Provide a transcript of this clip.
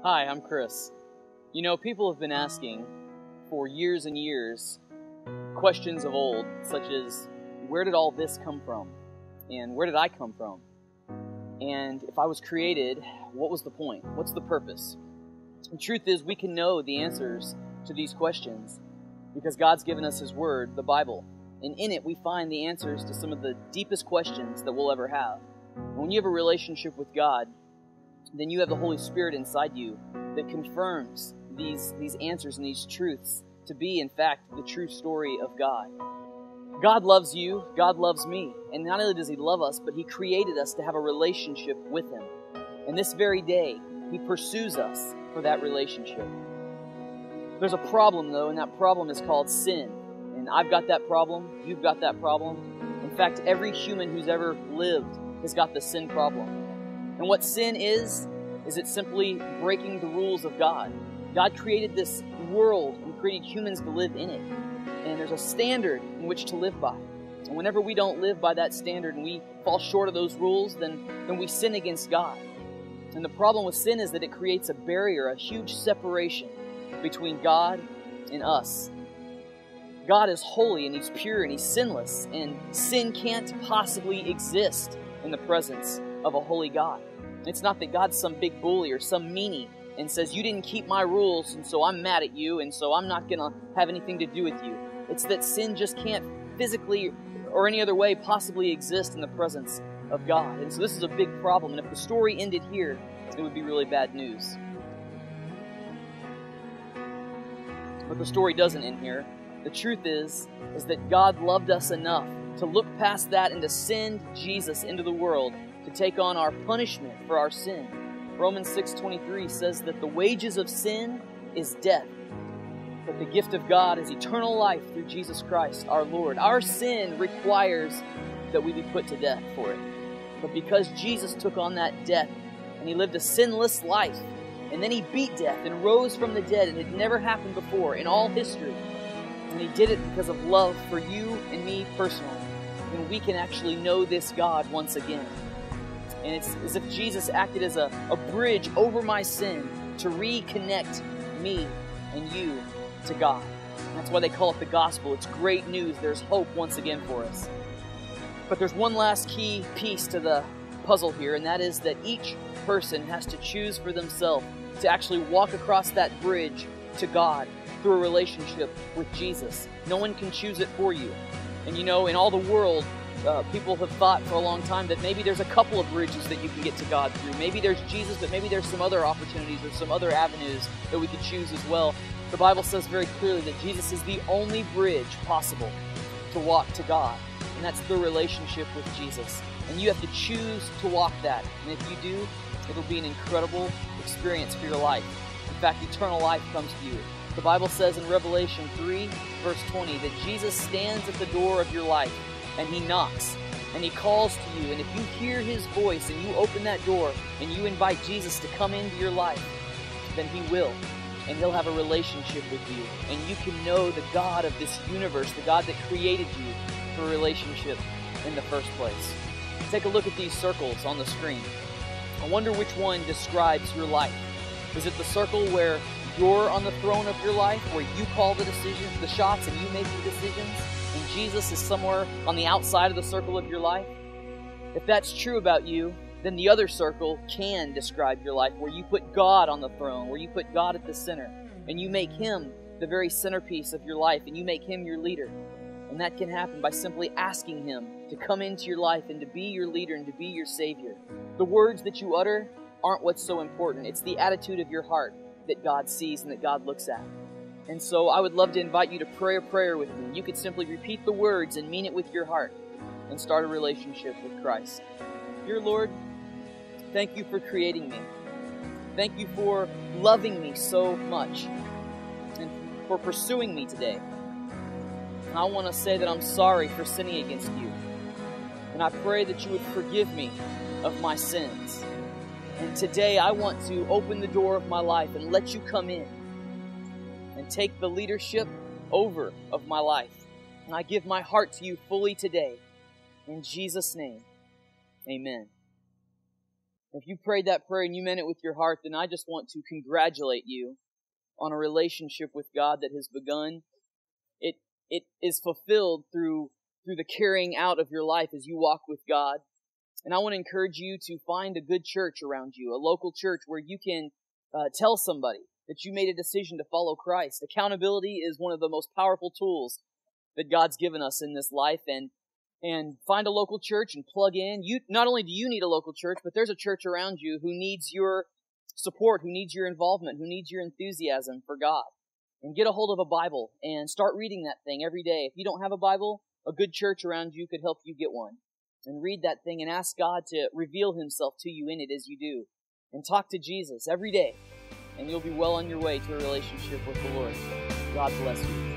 Hi, I'm Chris. You know, people have been asking for years and years questions of old, such as, where did all this come from? And where did I come from? And if I was created, what was the point? What's the purpose? The truth is, we can know the answers to these questions because God's given us His Word, the Bible. And in it, we find the answers to some of the deepest questions that we'll ever have. And when you have a relationship with God, then you have the Holy Spirit inside you that confirms these answers and these truths to be, in fact, the true story of God. God loves you, God loves me, and not only does He love us, but He created us to have a relationship with Him. And this very day, He pursues us for that relationship. There's a problem, though, and that problem is called sin. And I've got that problem, you've got that problem. In fact, every human who's ever lived has got the sin problem. And what sin is it's simply breaking the rules of God. God created this world and created humans to live in it. And there's a standard in which to live by. And whenever we don't live by that standard and we fall short of those rules, then we sin against God. And the problem with sin is that it creates a barrier, a huge separation between God and us. God is holy and He's pure and He's sinless, and sin can't possibly exist in the presence of a holy God. It's not that God's some big bully or some meanie and says, you didn't keep my rules, and so I'm mad at you, and so I'm not going to have anything to do with you. It's that sin just can't physically or any other way possibly exist in the presence of God. And so this is a big problem, and if the story ended here, it would be really bad news. But the story doesn't end here. The truth is that God loved us enough to look past that and to send Jesus into the world to take on our punishment for our sin. Romans 6:23 says that the wages of sin is death, but the gift of God is eternal life through Jesus Christ, our Lord. Our sin requires that we be put to death for it. But because Jesus took on that death and He lived a sinless life, and then He beat death and rose from the dead, and it had never happened before in all history, and He did it because of love for you and me personally, then we can actually know this God once again. And it's as if Jesus acted as a bridge over my sin to reconnect me and you to God. And that's why they call it the gospel. It's great news. There's hope once again for us. But there's one last key piece to the puzzle here, and that is that each person has to choose for themselves to actually walk across that bridge to God through a relationship with Jesus. No one can choose it for you. And you know, in all the world, people have thought for a long time that maybe there's a couple of bridges that you can get to God through. Maybe there's Jesus, but maybe there's some other opportunities or some other avenues that we could choose as well. The Bible says very clearly that Jesus is the only bridge possible to walk to God, and that's the relationship with Jesus. And you have to choose to walk that. And if you do, it'll be an incredible experience for your life. In fact, eternal life comes to you. The Bible says in Revelation 3, verse 20, that Jesus stands at the door of your life, and He knocks, and He calls to you. And if you hear His voice, and you open that door, and you invite Jesus to come into your life, then He will. And He'll have a relationship with you. And you can know the God of this universe, the God that created you for a relationship in the first place. Take a look at these circles on the screen. I wonder which one describes your life. Is it the circle where you're on the throne of your life, where you call the decisions, the shots, and you make the decisions, and Jesus is somewhere on the outside of the circle of your life? If that's true about you, then the other circle can describe your life, where you put God on the throne, where you put God at the center, and you make Him the very centerpiece of your life, and you make Him your leader. And that can happen by simply asking Him to come into your life and to be your leader and to be your Savior. The words that you utter aren't what's so important. It's the attitude of your heart that God sees and that God looks at. And so I would love to invite you to pray a prayer with me. You could simply repeat the words and mean it with your heart and start a relationship with Christ. Dear Lord, thank You for creating me. Thank You for loving me so much and for pursuing me today. And I want to say that I'm sorry for sinning against You. And I pray that You would forgive me of my sins. And today I want to open the door of my life and let You come in and take the leadership over of my life. And I give my heart to You fully today. In Jesus' name, amen. If you prayed that prayer and you meant it with your heart, then I just want to congratulate you on a relationship with God that has begun. It is fulfilled through the carrying out of your life as you walk with God. And I want to encourage you to find a good church around you, a local church where you can tell somebody that you made a decision to follow Christ. Accountability is one of the most powerful tools that God's given us in this life. And find a local church and plug in. Not only do you need a local church, but there's a church around you who needs your support, who needs your involvement, who needs your enthusiasm for God. And get a hold of a Bible and start reading that thing every day. If you don't have a Bible, a good church around you could help you get one. And read that thing and ask God to reveal Himself to you in it as you do. And talk to Jesus every day. And you'll be well on your way to a relationship with the Lord. God bless you.